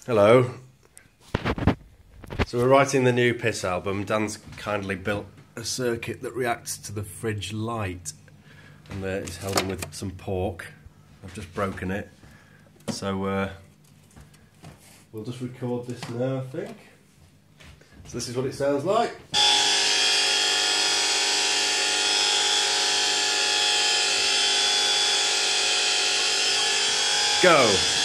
Hello. So we're writing the new Piss album. Dan's kindly built a circuit that reacts to the fridge light, and it's held in with some pork. I've just broken it. So we'll just record this now, I think. So this is what it sounds like. Go.